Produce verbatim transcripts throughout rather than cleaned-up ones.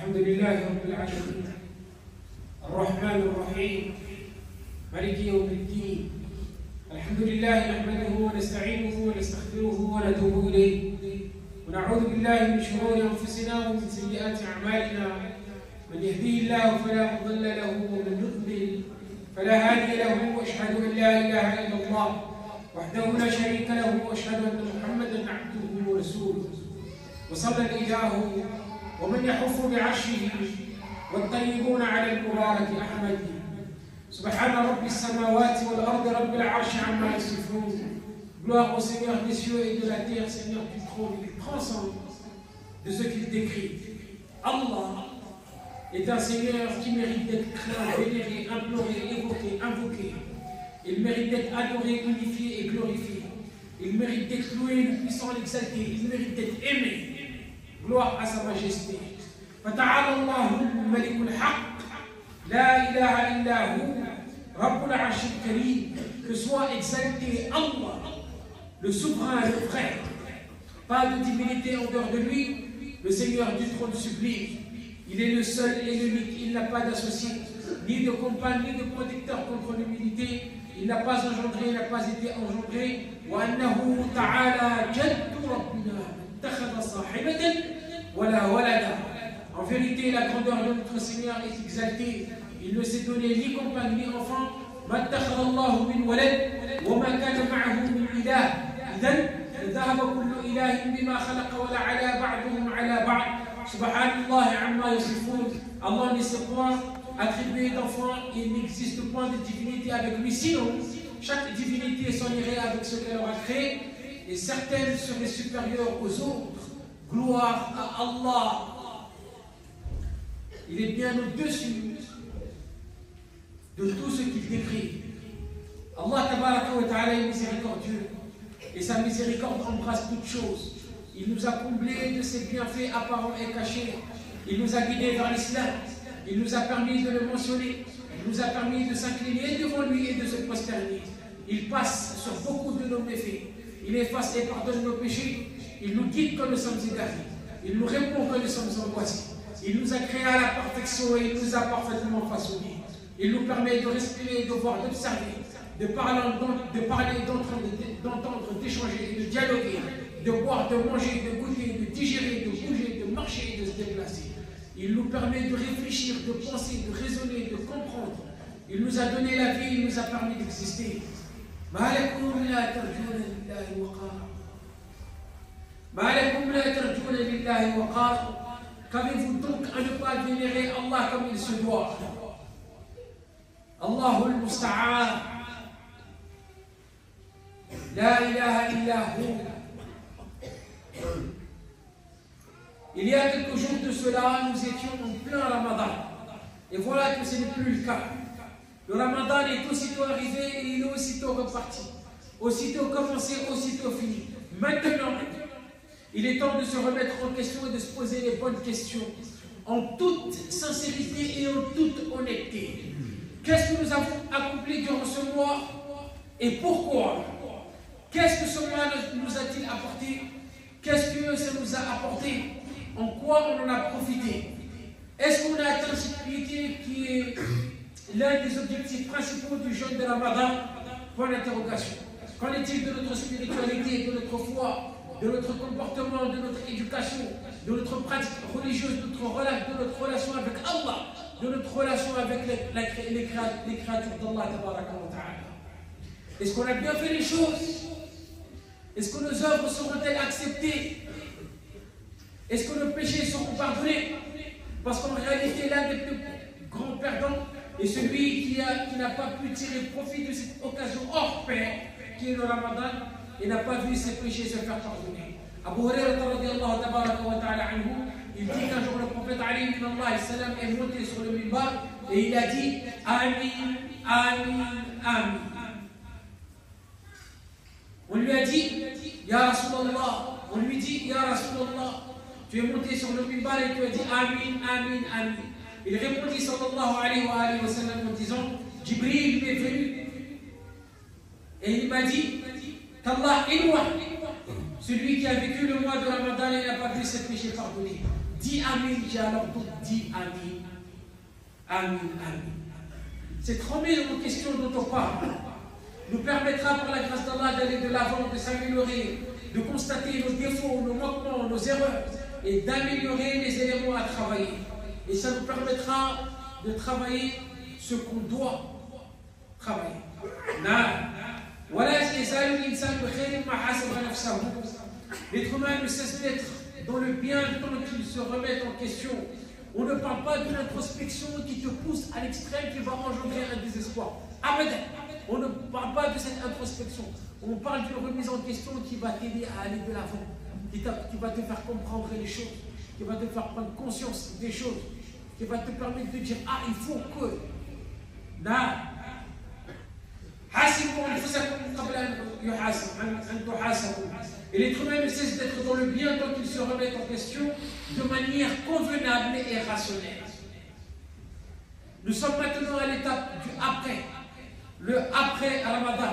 الحمد لله رب العالمين الرحمن الرحيم مالك يوم الدين. الحمد لله نحمده ونستعينه ونستغفره ونتوب إليه ونعوذ بالله من شرور أنفسنا ومن سيئات أعمالنا. من يهديه الله فلا مضل له ومن يضلل فلا هادي له، وأشهد أن لا إله إلا الله وحده لا شريك له، وأشهد أن محمدا عبده ورسوله. وصلى الإله ومن يحف بعرشه والطيبون على المبارك أحمد. سبحان رب السماوات والأرض رب العرش عما يصفون. Gloire au Seigneur des cieux et de la terre, Seigneur du trône, il transcende de ce qu'il décrit. Allah est un Seigneur qui mérite d'être craint, vénéré, imploré, évoqué, invoqué. Il mérite d'être adoré, unifié et glorifié. Il mérite d'être loué, le puissant, l'exalté. Il mérite d'être aimé. Gloire à sa majesté. فتعالى الله الملك الحق لا إله إلا هو رب العرش الكريم. Que soit exalté Allah, le souverain, le vrai. Pas de divinité en dehors de lui, le Seigneur du trône sublime. Il est le seul et l'unique, il n'a pas d'associé, ni de compagne, ni de protecteur contre l'humilité. Il n'a pas engendré, il n'a pas été engendré. وأنه تعالى جد ربنا اتخذ صاحبة ولا ولدا. En vérité, la grandeur de notre Seigneur est exaltée. Il ne s'est donné ni compagne ni enfant. ما اتخذ الله من ولد وما كان معه من إله. إذن ذهب كل إله بما خلق ولا على بعضهم على بعض. سبحان الله عما يصفون. Allah ne sait point attribuer d'enfant, il n'existe point de divinité avec lui. Sinon, chaque divinité s'en irait avec ce qu'elle aura créé, et certaines seraient supérieures aux autres. Gloire à Allah. Il est bien au-dessus de tout ce qu'il décrit. Allah tabaraka wa ta'ala est miséricordieux, et sa miséricorde embrasse toutes choses. Il nous a comblés de ses bienfaits apparents et cachés. Il nous a guidés vers l'islam. Il nous a permis de le mentionner. Il nous a permis de s'incliner devant lui et de se prosterner. Il passe sur beaucoup de nos méfaits. Il efface et pardonne nos péchés. Il nous guide quand nous sommes égarés. Il nous répond quand nous sommes angoissés. Il nous a créés à la perfection et il nous a parfaitement façonnés. Il nous permet de respirer, de voir, d'observer, de parler, de parler, d'entendre, d'échanger, de dialoguer, de boire, de manger, de goûter, de digérer, de bouger, de marcher et de se déplacer. Il nous permet de réfléchir, de penser, de raisonner, de comprendre. Il nous a donné la vie, il nous a permis d'exister. ما لكم لا ترجون لله وقارا ما لكم لا ترجون لله وقارا. Qu'avez-vous donc à ne pas vénérer Allah comme il se doit? Allahul Musta'an. La ilaha illa hu. Il y a quelques jours de cela, nous étions en plein Ramadan. Et voilà que ce n'est plus le cas. Le Ramadan est aussitôt arrivé et il est aussitôt reparti. Aussitôt commencé, aussitôt fini. Maintenant, il est temps de se remettre en question et de se poser les bonnes questions. En toute sincérité et en toute honnêteté. Qu'est-ce que nous avons accompli durant ce mois et pourquoi? Qu'est-ce que ce mois nous a-t-il apporté? Qu'est-ce que ça nous a apporté? En quoi on en a profité? Est-ce qu'on a atteint cette piété qui est l'un des objectifs principaux du jeûne de Ramadan? Point d'interrogation. Qu'en est-il de notre spiritualité, de notre foi, de notre comportement, de notre éducation, de notre pratique religieuse, de notre, rela de notre relation avec Allah, de notre relation avec les, les, les, les créatures d'Allah tabaraka wa ta'ala? Est-ce qu'on a bien fait les choses? Est-ce que nos œuvres seront-elles acceptées? Est-ce que nos péchés seront pardonnés? Parce qu'en réalité, l'un des plus grands perdants est celui qui n'a pas pu tirer profit de cette occasion hors pair, qui est le Ramadan, et n'a pas vu ses péchés se faire pardonner. Abu Hurairah radiyallahu tabaraka wa ta'ala anhu, il dit qu'un jour le prophète Ali ibn Allah salam est monté sur le minbar et il a dit Amin, Amin, Amin. On lui a dit Ya Rasulallah, on lui dit Ya Rasulallah, tu es monté sur le minbar et tu as dit Amin, Amin, Amin. Il répondit sallallahu alayhi wa, alayhi wa sallam en disant Jibril m'est venu et il m'a dit qu'Allah est loin. Celui qui a vécu le mois de Ramadan et n'a pas vu ses péchés pardonnés. Dis Amin, j'ai alors donc dit Amin. Amin, Amin. Cette remise en question dont on parle nous permettra par la grâce d'Allah d'aller de l'avant, de s'améliorer, de constater nos défauts, nos manquements, nos erreurs et d'améliorer les éléments à travailler. Et ça nous permettra de travailler ce qu'on doit travailler. L'être humain ne cesse d'être dans le bien tant qu'il se remet en question. On ne parle pas d'une introspection qui te pousse à l'extrême, qui va engendrer un désespoir. Abadan. On ne parle pas de cette introspection. On parle d'une remise en question qui va t'aider à aller de l'avant, qui, qui va te faire comprendre les choses, qui va te faire prendre conscience des choses, qui va te permettre de dire ah, il faut que. Non. Et l'être humain ne cesse d'être dans le bien tant qu'il se remet en question de manière convenable et rationnelle. Nous sommes maintenant à l'étape du après, le après Ramadan.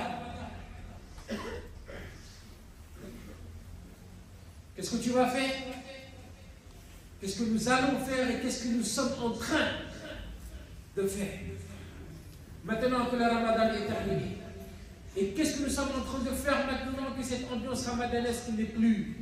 Qu'est-ce que tu vas faire? Qu'est-ce que nous allons faire et qu'est-ce que nous sommes en train de faire? Maintenant que le Ramadan est terminé. Et qu'est-ce que nous sommes en train de faire maintenant que cette ambiance ramadanesque n'est plus?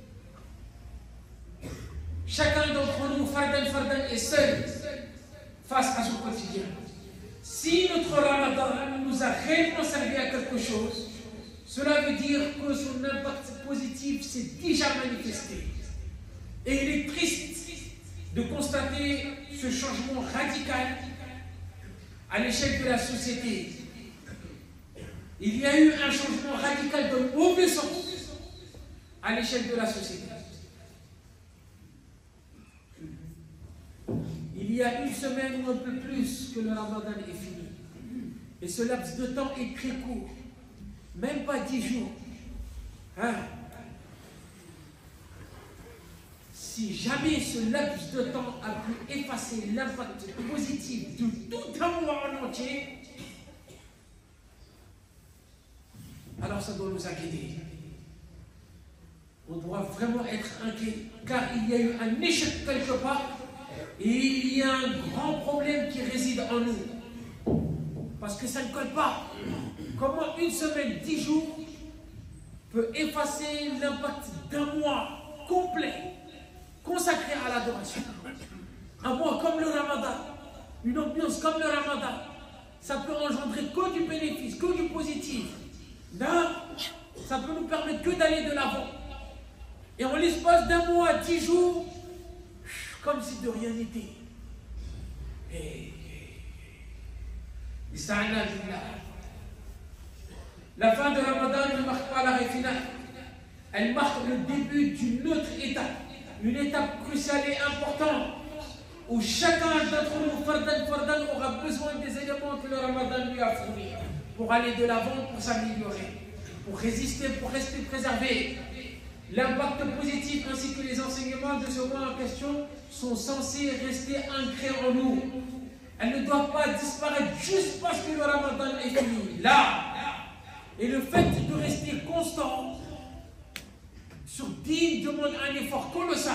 Chacun d'entre nous, fardan fardan, est seul face à son quotidien. Si notre Ramadan nous a réellement servi à quelque chose, cela veut dire que son impact positif s'est déjà manifesté. Et il est triste de constater ce changement radical à l'échelle de la société. Il y a eu un changement radical de mauvais sens à l'échelle de la société. Il y a une semaine ou un peu plus que le Ramadan est fini. Et ce laps de temps est très court. Même pas dix jours. Hein? Si jamais ce laps de temps a pu effacer l'impact positif de tout un mois en entier, alors ça doit nous inquiéter. On doit vraiment être inquiet, car il y a eu un échec quelque part, et il y a un grand problème qui réside en nous. Parce que ça ne colle pas. Comment une semaine, dix jours, peut effacer l'impact d'un mois complet, consacré à l'adoration? Un mois comme le Ramadan, une ambiance comme le Ramadan, ça peut engendrer que du bénéfice, que du positif. Non, ça peut nous permettre que d'aller de l'avant. Et en l'espace d'un mois, dix jours, comme si de rien n'était. Et la fin de Ramadan ne marque pas l'arrêt final. Elle marque le début d'une autre étape. Une étape cruciale et importante où chacun d'entre nous, fardan fardan, aura besoin des éléments que le Ramadan lui a fournis pour aller de l'avant, pour s'améliorer, pour résister, pour rester préservé. L'impact positif ainsi que les enseignements de ce mois en question sont censés rester ancrés en nous. Elles ne doivent pas disparaître juste parce que le Ramadan est fini. Là, et le fait de rester constant sur dîne demande un effort colossal,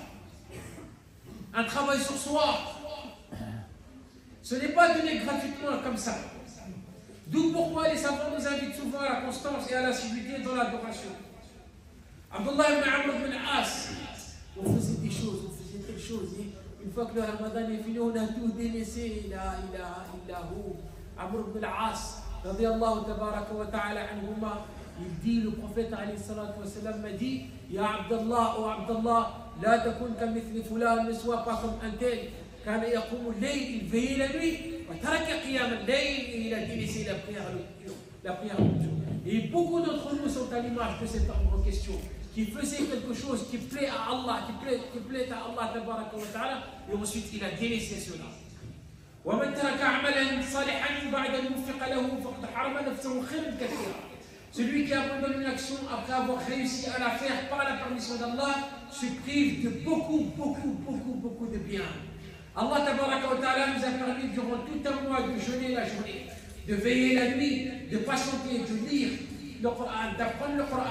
un travail sur soi. Ce n'est pas donné gratuitement comme ça. D'où pourquoi les savants nous invitent souvent à la constance et à l'assiduité dans l'adoration. Abdullah ibn Amr ibn As, on faisait des choses, on faisait telle chose. Une fois que le Ramadan est fini, on a tout délaissé. La ilaha illahu. Amr ibn As, radiyallahu tabaraka wa ta'ala anhuma, il dit, le prophète alayhi salatu wa sallam m'a dit, Ya Abdallah, oh Abdallah, la takun kamithli fulan, ne sois pas comme un tel. Kana yaqumu al-layl, il veillait la nuit. Il a délaissé la prière nocturne, la prière nocturne. Et beaucoup d'entre nous sont à l'image de cet homme en question, qui faisait quelque chose qui plaît à Allah, qui plaît, qui plaît à Allah tabaraka wa ta'ala, et ensuite il a délaissé cela. ومن ترك عملا صالحا بعد الموفق له فقد حرم نفسه خيرا كثيرا. Celui qui abandonne une action après avoir réussi à la faire par la permission d'Allah se prive de beaucoup, beaucoup, beaucoup, beaucoup de bien. Allah tabaraka wa ta'ala nous a permis durant tout un mois de jeûner la journée, de veiller la nuit, de patienter, de lire le Coran, d'apprendre le Coran,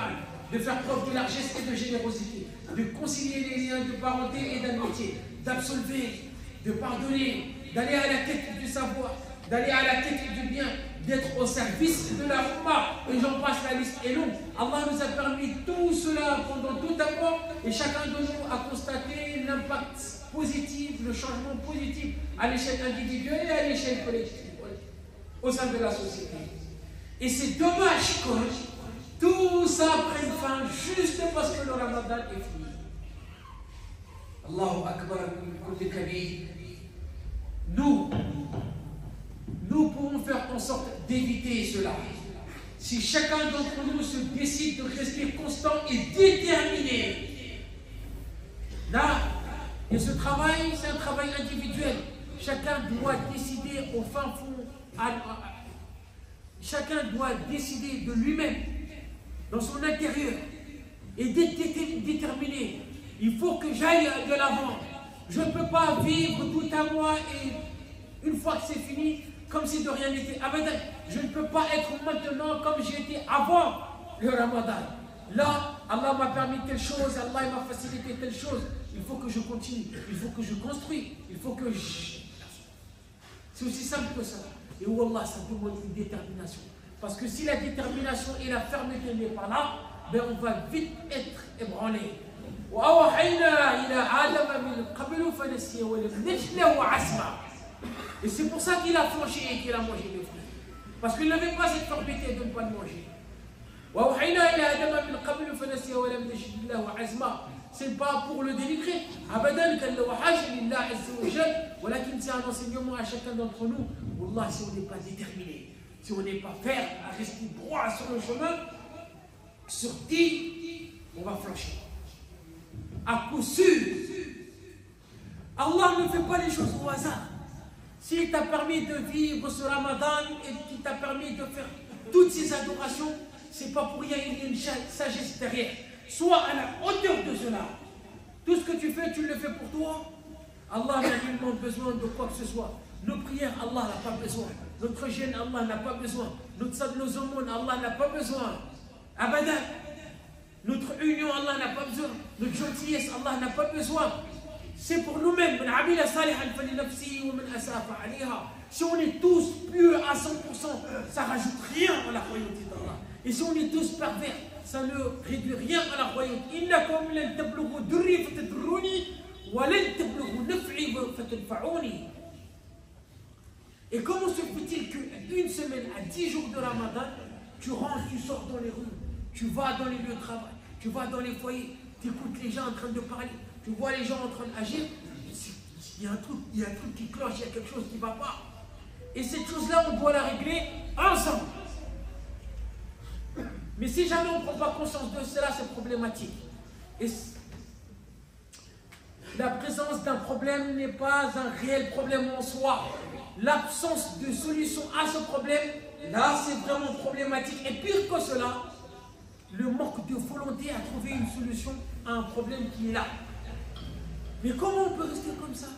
de faire preuve de largesse et de générosité, de concilier les liens de parenté et d'amitié, d'absolver, de pardonner, d'aller à la quête du savoir, d'aller à la quête du bien, d'être au service de la Ummah. Et j'en passe, la liste est longue. Allah nous a permis tout cela pendant tout un mois et chacun de nous a constaté l'impact positif, le changement positif à l'échelle individuelle et à l'échelle collective au sein de la société. Et c'est dommage que tout ça prenne fin juste parce que le Ramadan est fini. Allahu Akbar kulli kabir. Nous, nous pouvons faire en sorte d'éviter cela. Si chacun d'entre nous se décide de rester constant et déterminé. Là, et ce travail, c'est un travail individuel. Chacun doit décider au fin fond. À, à, chacun doit décider de lui-même, dans son intérieur, et d'être déterminé. Il faut que j'aille de l'avant. Je ne peux pas vivre tout un mois et une fois que c'est fini, comme si de rien n'était. Abadan, je ne peux pas être maintenant comme j'étais avant le Ramadan. Là, Allah m'a permis telle chose, Allah m'a facilité telle chose. Il faut que je continue, il faut que je construis, il faut que je... C'est aussi simple que ça. Et Wallah, ça demande une détermination. Parce que si la détermination et la fermeté n'est pas là, ben on va vite être ébranlé. Et c'est pour ça qu'il a flanché et qu'il a mangé le fruit. Parce qu'il n'avait pas cette fermeté de ne pas le manger. C'est pas pour le dénigrer. Abadan, c'est un enseignement à chacun d'entre nous. Wallah, si on n'est pas déterminé, si on n'est pas ferme à rester droit sur le chemin, sur dix, on va flancher. À coup sûr. Allah ne fait pas les choses au hasard. S'il t'a permis de vivre ce Ramadan et qu'il t'a permis de faire toutes ces adorations, c'est pas pour rien, il y a une sagesse derrière. Sois à la hauteur de cela. Tout ce que tu fais, tu le fais pour toi. Allah n'a nullement besoin de quoi que ce soit. Nos prières, Allah n'a pas besoin. Notre jeûne, Allah n'a pas besoin. Notre, nos aumônes, Allah n'a pas besoin. Abadan. Notre union, Allah n'a pas besoin. Notre gentillesse, Allah n'a pas besoin. C'est pour nous-mêmes. Si on est tous pieux à cent pour cent, ça ne rajoute rien à la royauté d'Allah. Et si on est tous pervers, ça ne réduit rien à la royauté. Et comment se peut-il qu'une semaine à dix jours de Ramadan, tu rentres, tu sors dans les rues, tu vas dans les lieux de travail, tu vas dans les foyers, tu écoutes les gens en train de parler, tu vois les gens en train d'agir, il y a un truc, il y a un truc qui cloche, il y a quelque chose qui ne va pas. Et cette chose-là, on doit la régler ensemble. Mais si jamais on ne prend pas conscience de cela, c'est problématique. Et la présence d'un problème n'est pas un réel problème en soi. L'absence de solution à ce problème, là, c'est vraiment problématique. Et pire que cela, le manque de volonté à trouver une solution à un problème qui est là. Mais comment on peut rester comme ça?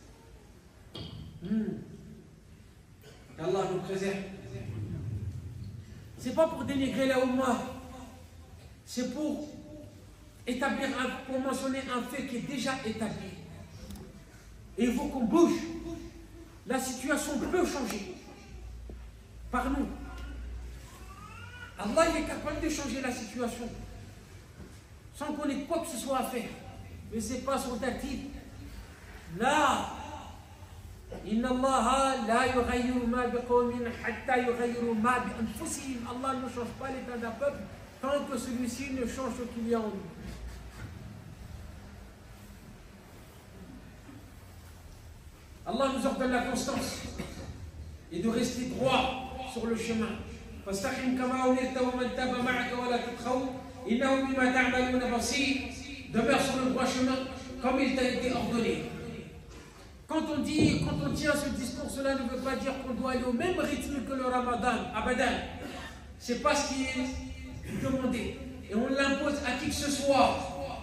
hmm. Allah nous préserve. C'est pas pour dénigrer la Ummah, c'est pour établir, un, pour mentionner un fait qui est déjà établi. Et il faut qu'on bouge. La situation peut changer par nous. Allah il est capable de changer la situation sans qu'on ait quoi que ce soit à faire. Mais ce n'est pas son tactique. Là, Inna Allah la yughayyiru ma biqawmin hatta yughayyiru ma bi anfusihim. Allah ne change pas l'état d'un peuple tant que celui-ci ne change ce qu'il y a en lui. Allah nous ordonne la constance et de rester droit sur le chemin. Fastaqim kama umirta wa man taba ma'aka wa la tatghaw innahu bima ta'maluna basir. Demeure sur le droit chemin comme il t'a été ordonné. Quand on dit, quand on tient ce discours, cela ne veut pas dire qu'on doit aller au même rythme que le Ramadan. Abadan. C'est pas ce qui est demandé. Et on l'impose à qui que ce soit.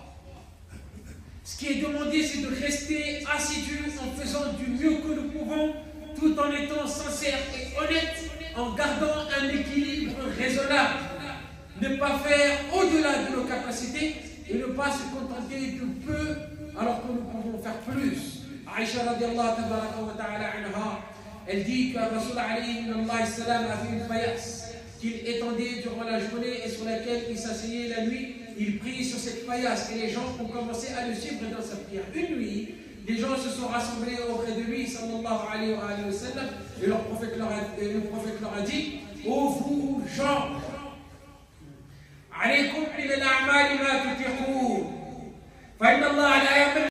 Ce qui est demandé, c'est de rester assidu en faisant du mieux que nous pouvons, tout en étant sincère et honnête, en gardant un équilibre raisonnable. ne pas faire au-delà de nos capacités et ne pas se contenter de peu alors que nous pouvons faire plus. Aïcha radiallahu ta'ala anha, elle dit que Rasul alayhi wa sallam a fait une paillasse qu'il étendait durant la journée et sur laquelle il s'asseyait la nuit. Il priait sur cette paillasse et les gens ont commencé à le suivre dans sa prière. Une nuit, les gens se sont rassemblés auprès de lui, sallallahu alayhi wa sallam, et leur prophète leur a, et le prophète leur a dit: ô vous gens, alaykum bil a'mali ma tutiqun, fa inna Allah la